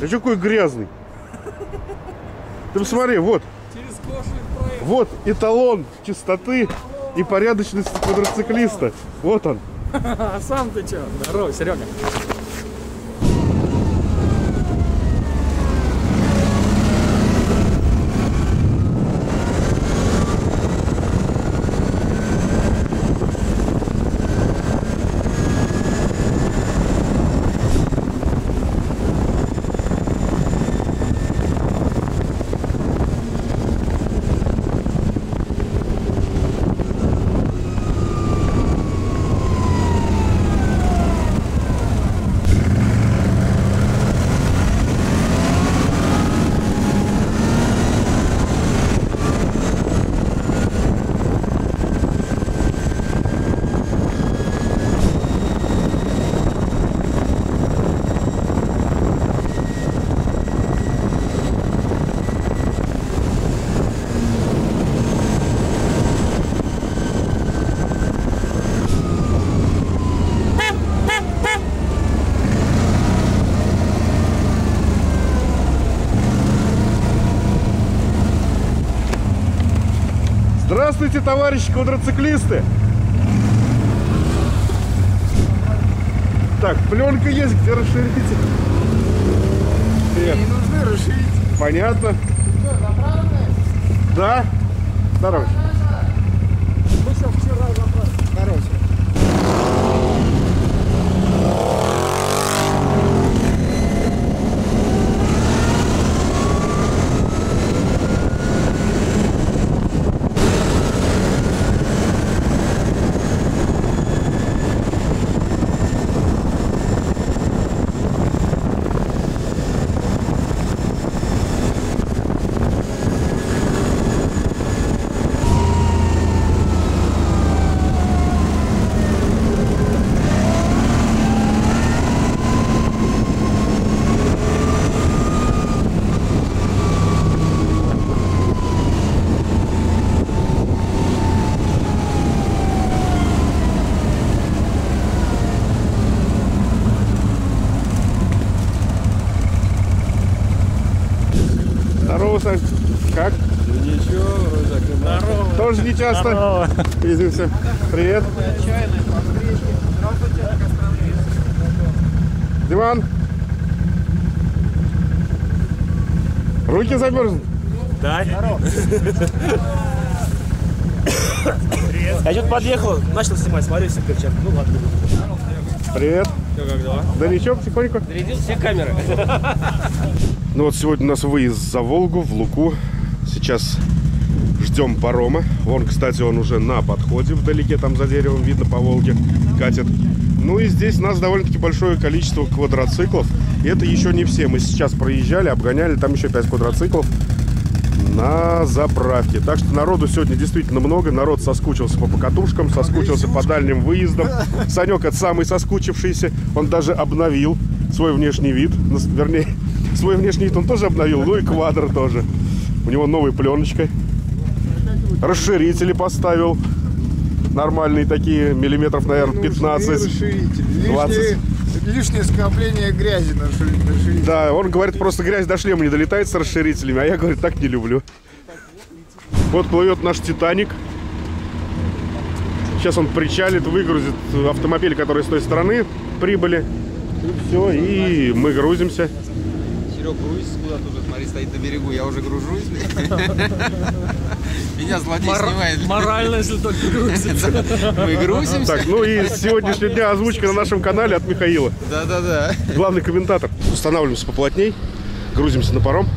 что какой грязный? Ты посмотри, вот. Вот эталон чистоты и порядочности квадроциклиста. Вот он. А сам ты чё? Здорово, Серега. Здравствуйте, товарищи квадроциклисты! Так, пленка есть, где расширитель? Не нужны расширители. Понятно. Что, заправленные? Да. Здорово. Мы еще вчера заправили. Хорошо. Здорово, Сань. Как? Ничего, вроде как. Здорово. Тоже не часто. Здорово. Видимся. Привет. Диман. Руки замерзнут. Да. Я что-то подъехал, начал снимать, смотрю, все перчатки. Ну ладно. Привет. Что, как дела? Да ничего, потихоньку. Зарядил все камеры. Ну вот сегодня у нас выезд за Волгу, в Луку. Сейчас ждем парома. Вон, кстати, он уже на подходе вдалеке, там за деревом видно по Волге катит. Ну и здесь у нас довольно-таки большое количество квадроциклов. И это еще не все. Мы сейчас проезжали, обгоняли, там еще 5 квадроциклов на заправке. Так что народу сегодня действительно много. Народ соскучился по покатушкам, соскучился по дальним выездам. Санек это самый соскучившийся. Он даже обновил свой внешний вид. Вернее, свой внешний вид он тоже обновил. Ну и квадро тоже. У него новая пленочка. Расширители поставил. Нормальные такие, миллиметров, наверное, 15. 20. Лишнее скопление грязи на расширителе. Да, он говорит, просто грязь до шлема не долетает с расширителями, а я, говорю, так не люблю. Вот плывет наш Титаник. Сейчас он причалит, выгрузит автомобиль, который с той стороны прибыли. И все, и мы грузимся. Серег, грузится куда-то уже, смотри, стоит на берегу, я уже гружусь. Меня злодей снимает. Морально, если только грузится. Мы грузимся. Так, ну и с сегодняшнего дня озвучка на нашем канале от Михаила. Да-да-да. Главный комментатор. Устанавливаемся поплотней, грузимся на паром.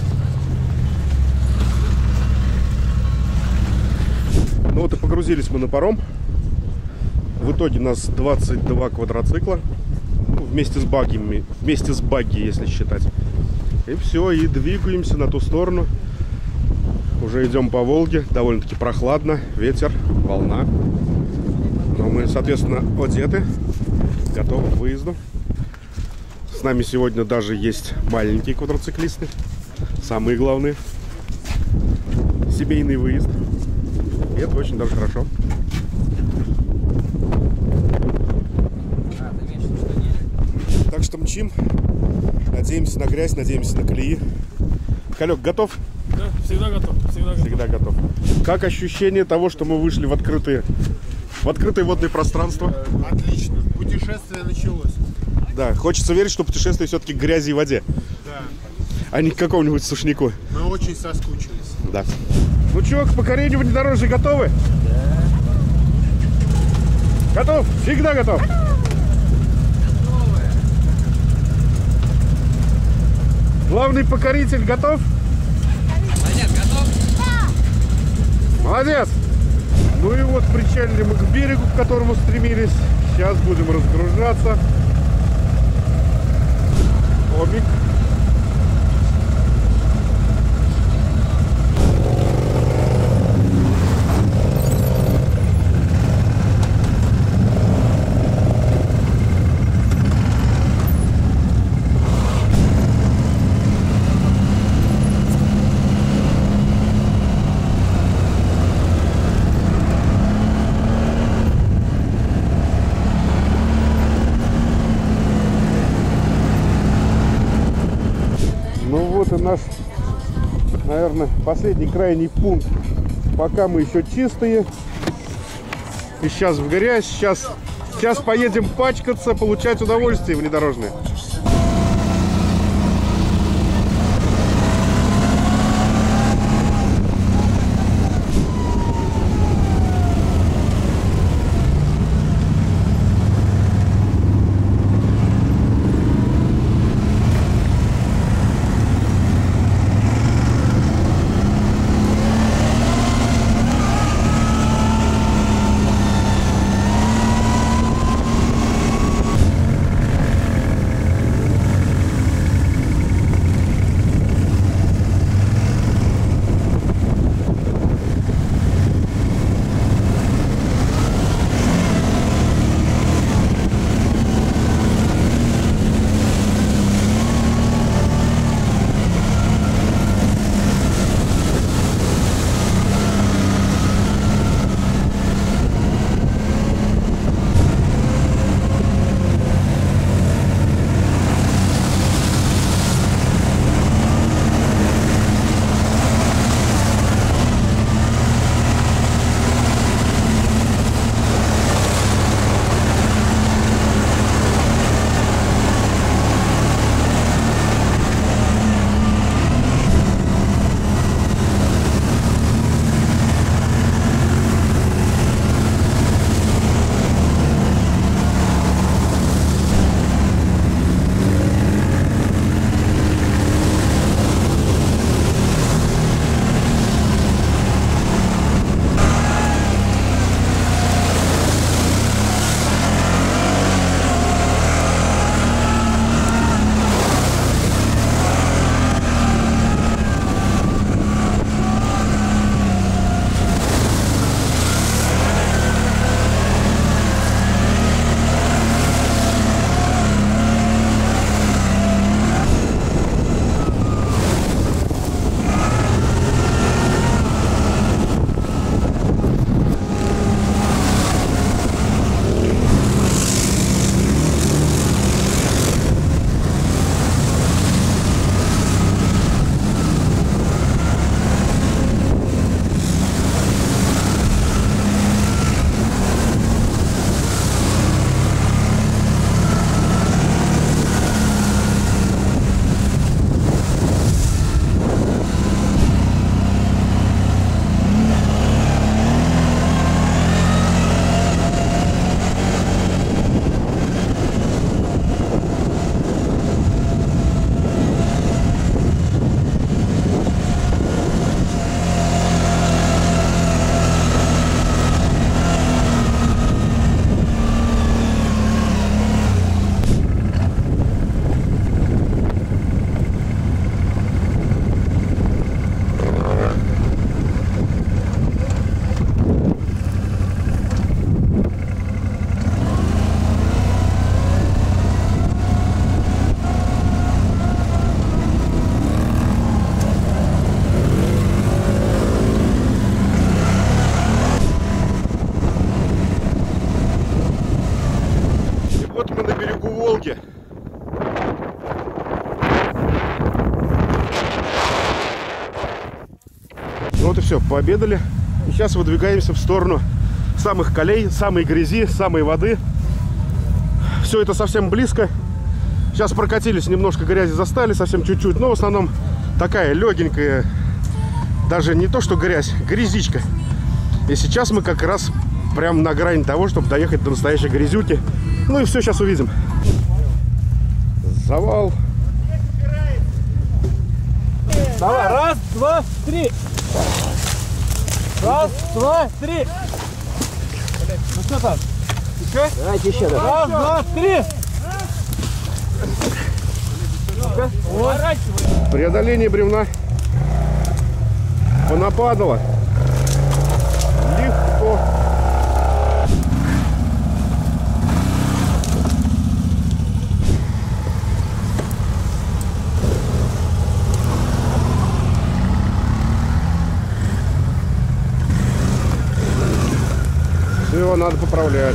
Ну вот и погрузились мы на паром. В итоге у нас 22 квадроцикла. Ну, вместе с багги, если считать. И все, и двигаемся на ту сторону. Уже идем по Волге. Довольно-таки прохладно. Ветер, волна. Но мы, соответственно, одеты. Готовы к выезду. С нами сегодня даже есть маленькие квадроциклисты. Самые главные. Семейный выезд. И это очень даже хорошо. Так что мчим Надеемся на грязь, надеемся на колеи. Колек, готов? Да, всегда готов. Всегда готов. Всегда готов. Как ощущение того, что мы вышли в открытое водное пространство? Отлично. Путешествие началось. Да, хочется верить, что путешествие все-таки к грязи и воде, Да. а не к какому-нибудь сушняку. Мы очень соскучились. Да. Ну что, к покорению внедорожья готовы? Да. Готов? Всегда готов. Главный покоритель готов? Молодец, готов? Молодец! Ну и вот причалили мы к берегу, к которому стремились. Сейчас будем разгружаться. Омик. Ну вот и наш, наверное, последний крайний пункт. Пока мы еще чистые. И сейчас в грязь. Сейчас поедем пачкаться, получать удовольствие внедорожное. Вот и все, пообедали. И сейчас выдвигаемся в сторону самых колей, самой грязи, самой воды. Все это совсем близко. Сейчас прокатились, немножко грязи застали, совсем чуть-чуть. Но в основном такая легенькая, даже не то что грязь, грязичка. И сейчас мы как раз прям на грани того, чтобы доехать до настоящей грязюки. Ну и все, сейчас увидим. Завал. Давай, раз, два, три. Раз, два, три. Ну что там? Еще? Давайте еще, да. Раз, два, три. Преодоление бревна. Понападало. Легко. Все, надо поправлять.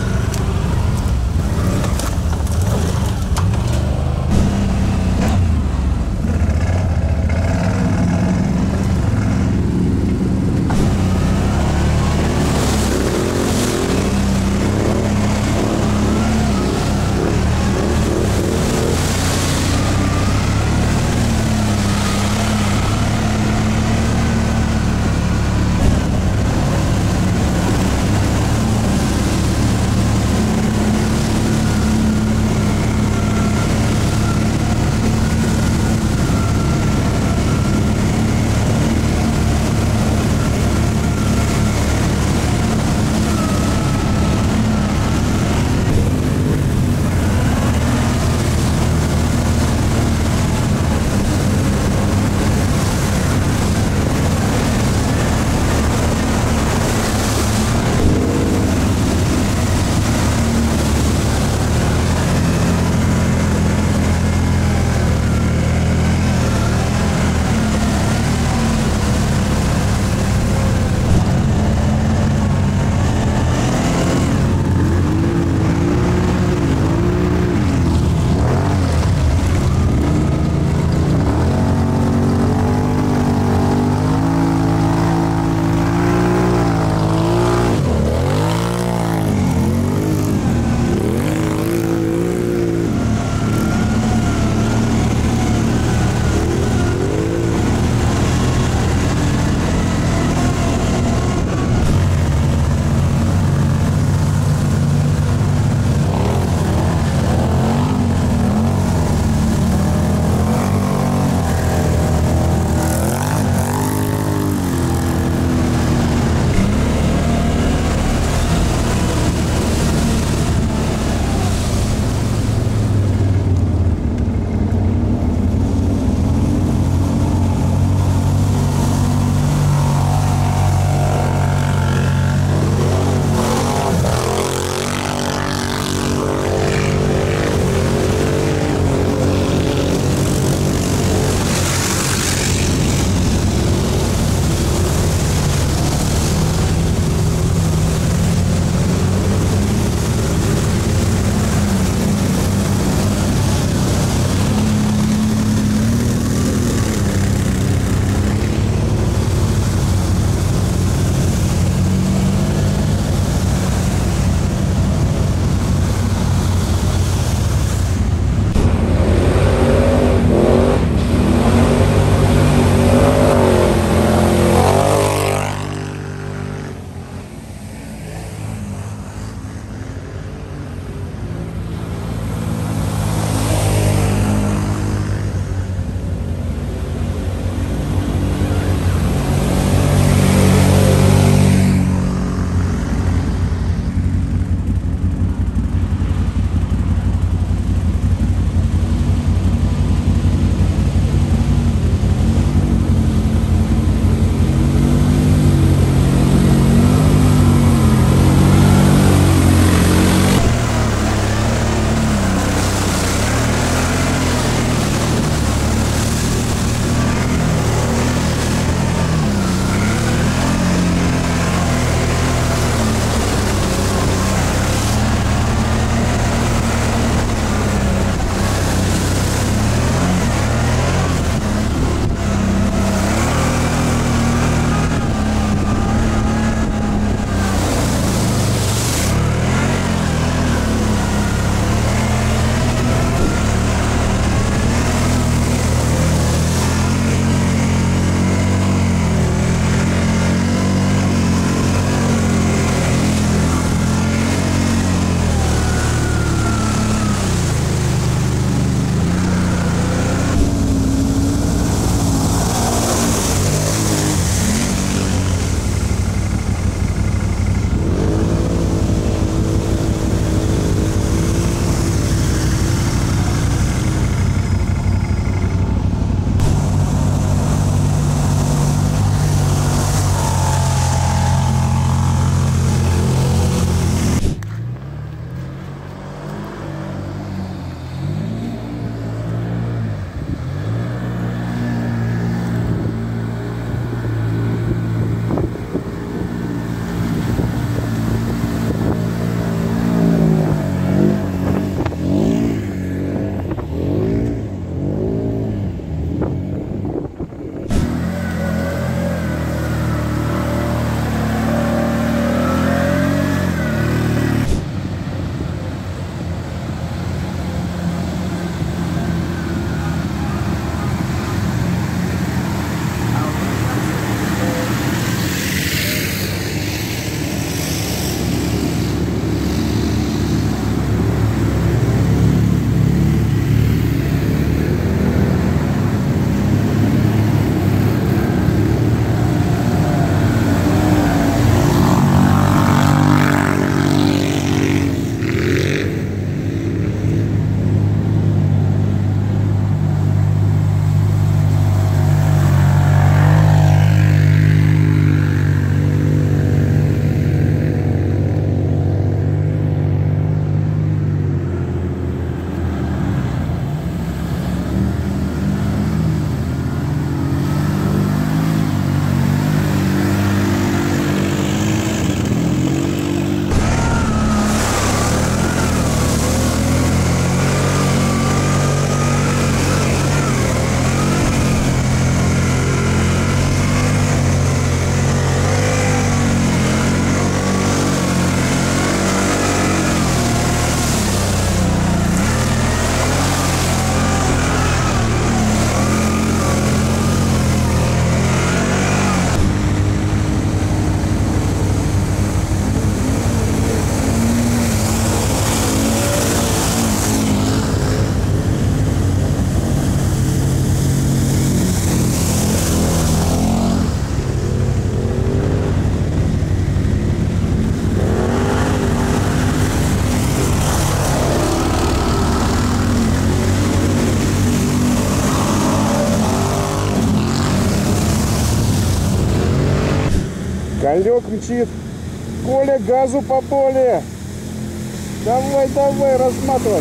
Колек мчит. Коля, газу по поле. Давай, давай, разматывай.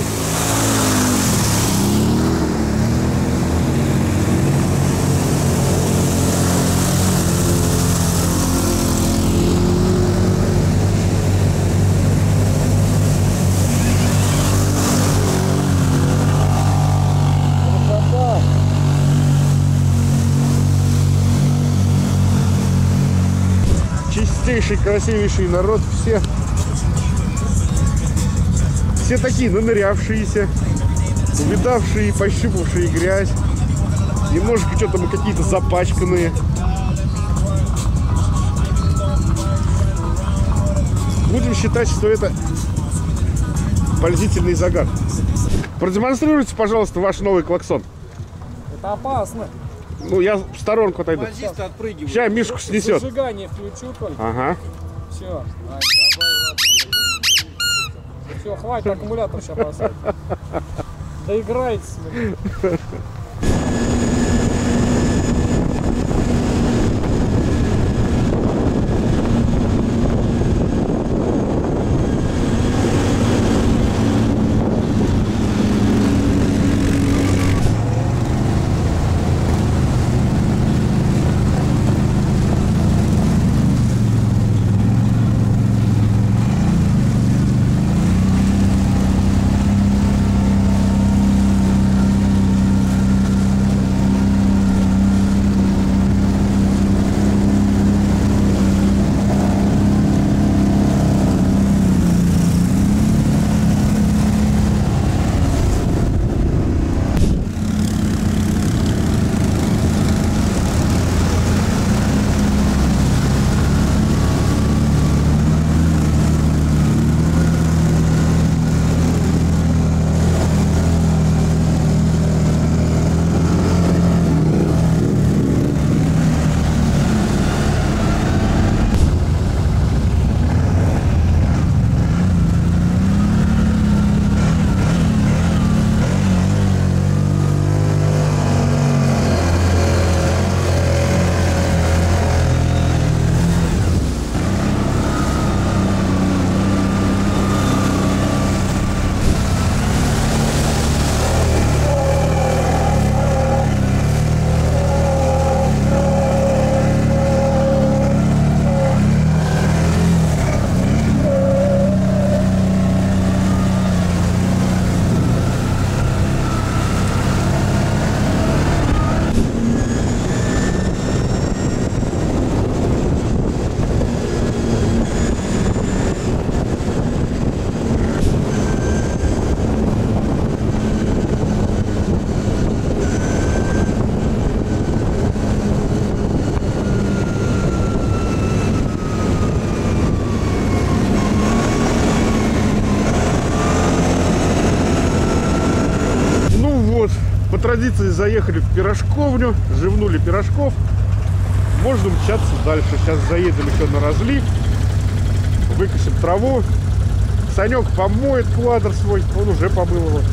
Чистейший, красивейший народ, все такие нанырявшиеся, увидавшие, пощупавшие грязь, немножко что-то мы какие-то запачканные. Будем считать, что это пользительный загар. Продемонстрируйте, пожалуйста, ваш новый клаксон. Это опасно. Ну, я в сторонку отойду. Базисты отпрыгивают. Сейчас Мишку снесет. Зажигание включу только. Ага. Все. Все, хватит аккумулятор сейчас бросать. Доиграйтесь. По традиции заехали в пирожковню, живнули пирожков. Можно мчаться дальше. Сейчас заедем еще на разлив, выкосим траву. Санек помоет квадр свой, он уже помыл его.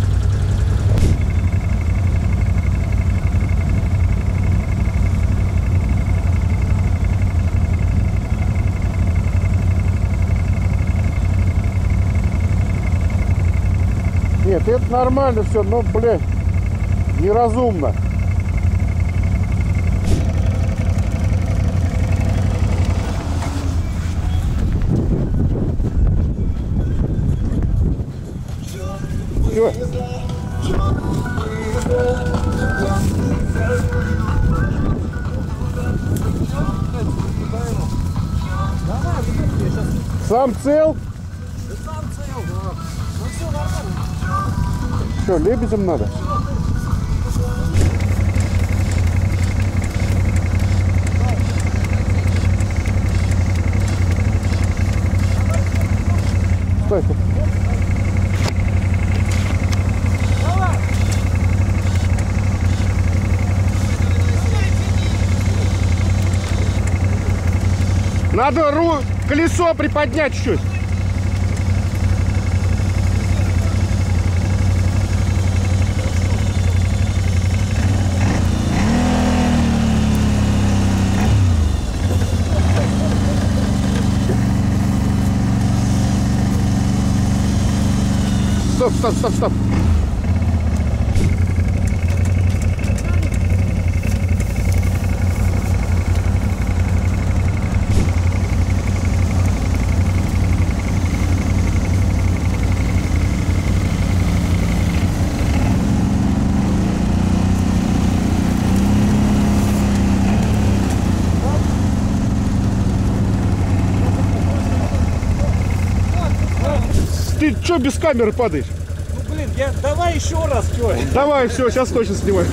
Нет, это нормально все, но, блядь, неразумно. Все. Сам цел? Сам цел, да. Ну все нормально. Что, лебедем надо? Стой. Надо колесо приподнять чуть-чуть. стоп, стоп, стоп. Ты чё без камеры падаешь? Ну блин, давай еще раз, чё? Давай, все, сейчас точно снимай.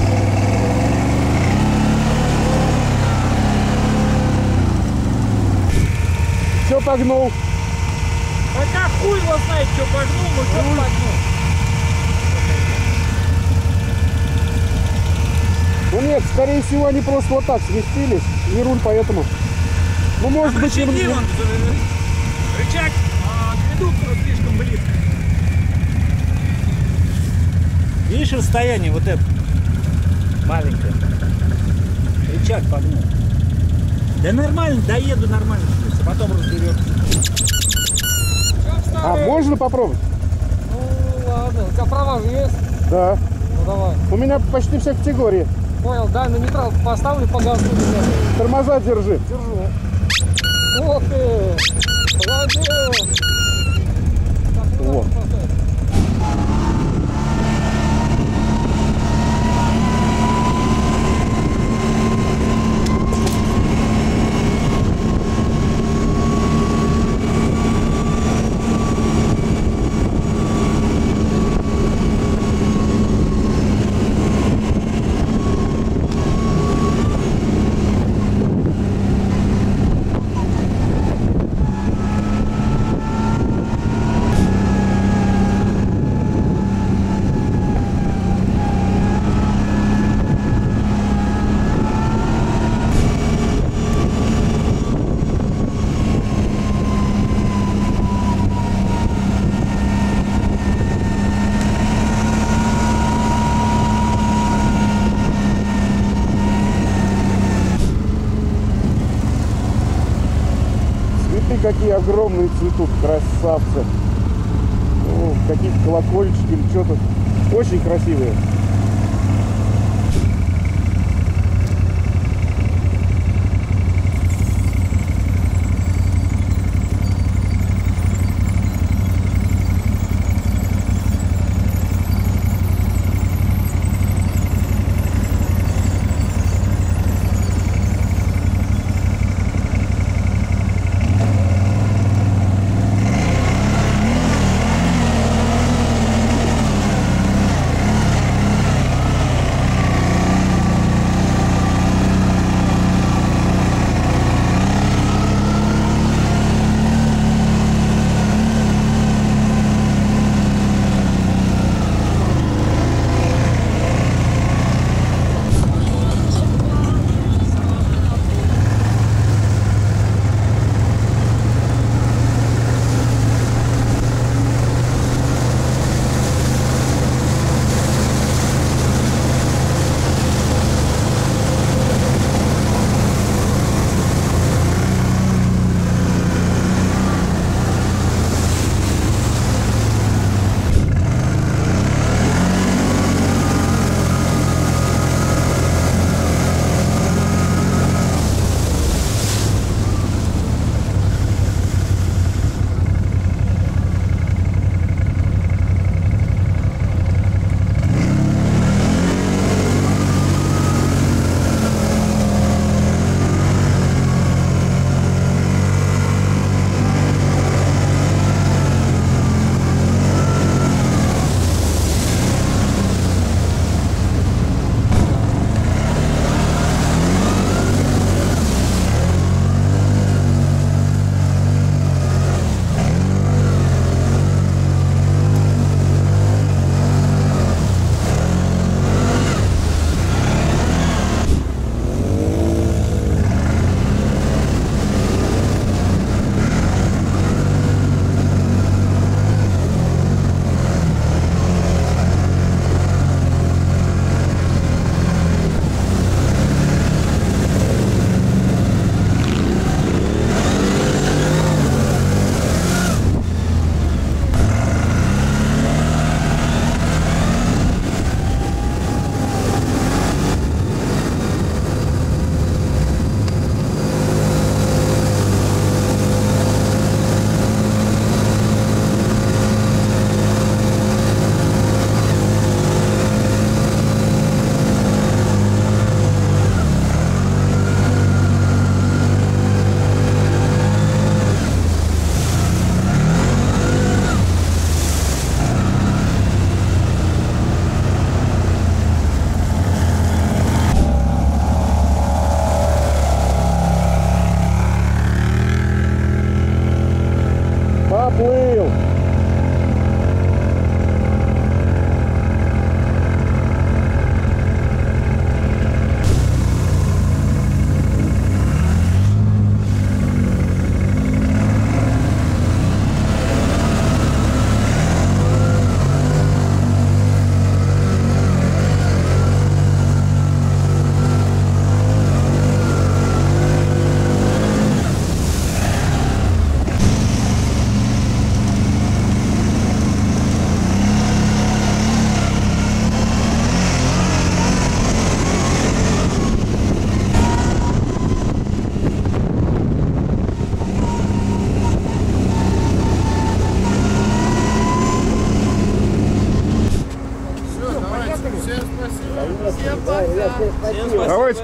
Все, погнул. Пока хуй его знает, что погнул, но что погнул. Ну нет, скорее всего, они просто вот так сместились, и руль поэтому. Ну, может быть, им... Рычаг редуктора слишком близко. Видишь расстояние вот это маленькое? Рычаг погнул. Да нормально, доеду нормально, а потом разберем. А можно попробовать? Ну ладно, у тебя права же есть? Да. Ну давай. У меня почти все категории. Понял, дай на нейтрал поставлю по газу. Тормоза держи. Держу. Ох ты! Молодец! Так, ну, Вот. поставь. Какие огромные цветут, красавцы. О, какие-то колокольчики или что-то. Очень красивые.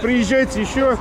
приезжайте еще.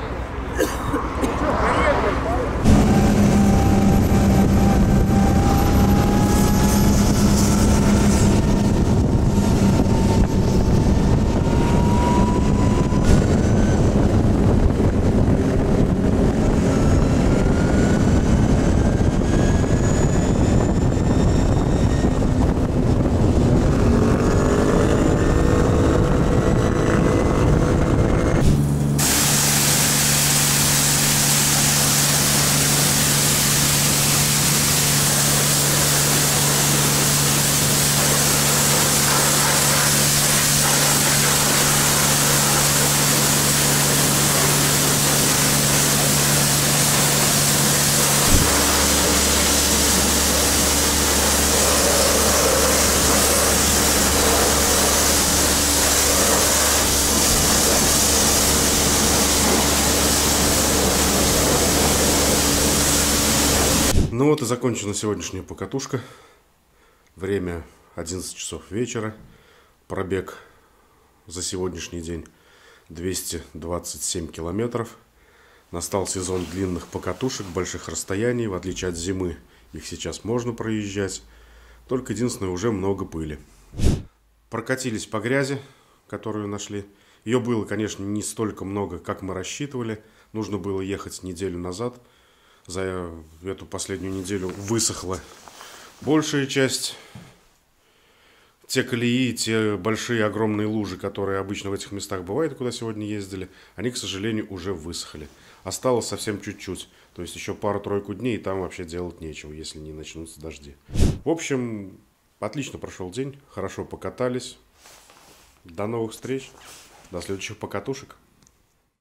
Ну вот и закончена сегодняшняя покатушка. Время 11 часов вечера. Пробег за сегодняшний день 227 километров. Настал сезон длинных покатушек, больших расстояний. В отличие от зимы, их сейчас можно проезжать. Только единственное, уже много пыли. Прокатились по грязи, которую нашли. Ее было, конечно, не столько много, как мы рассчитывали. Нужно было ехать неделю назад. За эту последнюю неделю высохла большая часть. Те колеи, те большие огромные лужи, которые обычно в этих местах бывают, куда сегодня ездили, они, к сожалению, уже высохли. Осталось совсем чуть-чуть. То есть еще пару-тройку дней, и там вообще делать нечего, если не начнутся дожди. В общем, отлично прошел день, хорошо покатались. До новых встреч, до следующих покатушек.